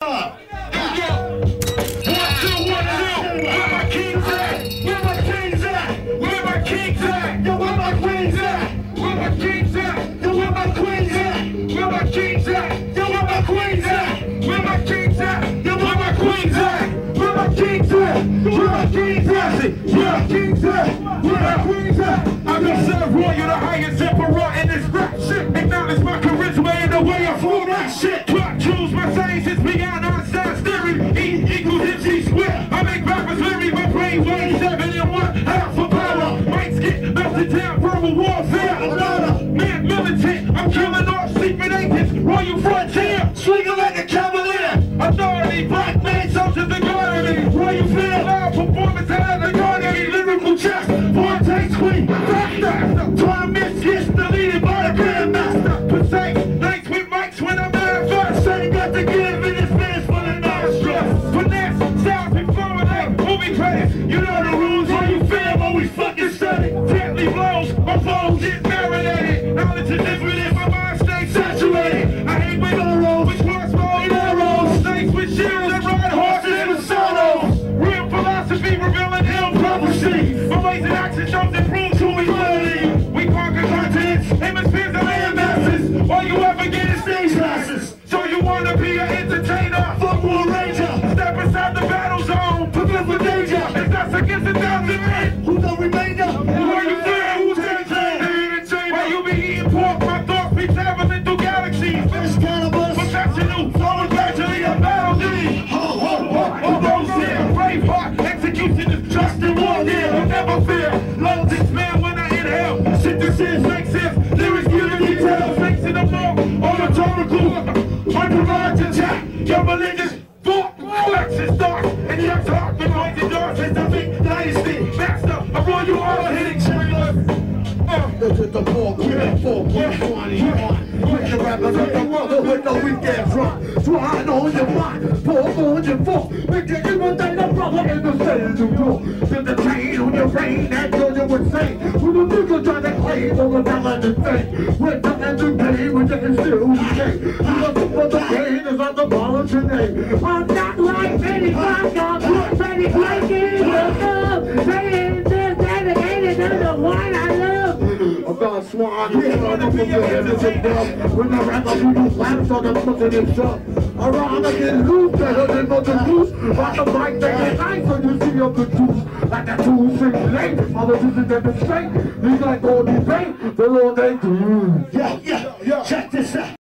Yeah. Where my kings at? Where my kings at? Where my kings at? Yo, where my queens at? Where my kings at? Yo, where my queens at? Where my kings at? Yo, where my queens at? Where my kings at? Yo, where my queens at? Where my kings at? Where my kings at? Where my kings at? Where my queens at? I'm gonna serve royal, the highest emperor in this rap shit. Acknowledge my charisma and the way I flow that shit. Plot choose my science is beyond Einstein's theory. E equals MC square. I make rappers leery. My brain weighs 7 and 1 half a power. Mics get melted down, verbal warfare. Man militant, I'm killing off secret agents. Royal frontier, swinging like a cavalier. Authority, black man, soldiers and guardians. Royal feel, loud performance out of the guardian. Lyrical chest, forte queen, faster. Tournaments gets deleted by the grandmaster. Precise, nights with mics when I'm at first. Ain't got to give in this man's full of non-stress. Finesse, styles be flowing like movie credits. You know the rules, how you feel when we fucking study. Gently blows, my flows get marinated. Knowledge is infinite, my mind stays saturated. I hate with arrows, with crossbows, arrows. Snakes with shields and ride horses with solos. Real philosophy revealing ill prophecy. My ways and actions shows and proves who we really. We conquer continents, hemispheres and land masses. All you ever get is stage classes. So you wanna be an entertainer? Fuck War Ranger. Step inside the battle zone, prepare for danger. It's us against 1,000 men. Who's the remainder? Where you feel? Who's entertained? Why you be eating pork? My thoughts be traveling through galaxies. Fish cannibals, professional, flowing gradually a melody. Ho, ho, ho, ho, those here. Braveheart, execution is just in war here. I'll never fear. Love this man when I inhale. Shit this is, makes sense. Lyrics giving details, makes it a more oratomical. Unprovoked attack, your religious thought flexes dark, and your talk the noise and dark is the big dynasty. Master, I roll you all hitting chillers. This is the 4.21. With the rappers of the world with the weekend run. Swine on your mind, pour on your fork. Make you imitate the brother in the stage you go. Send the chain on your brain that Georgia would say. When the nigga try to claim on the balance thing. With the end of game, when they can still decay. But the pain is on the voluntary name. I'm not like Benny Black, I'm Benny Blanky. Saying this, dedicated to the one I love. I'm gonna swan, yeah, I'm gonna be your innocent dog. When I rap, I'll be flaps on the pussy himself. Around I get loose, better than nothing loose. Rock the mic, they get nice when you see up the juice. Like that 2-6 late, all the juices that been straight. These like all these pain, they're all they do. Yeah, check this out.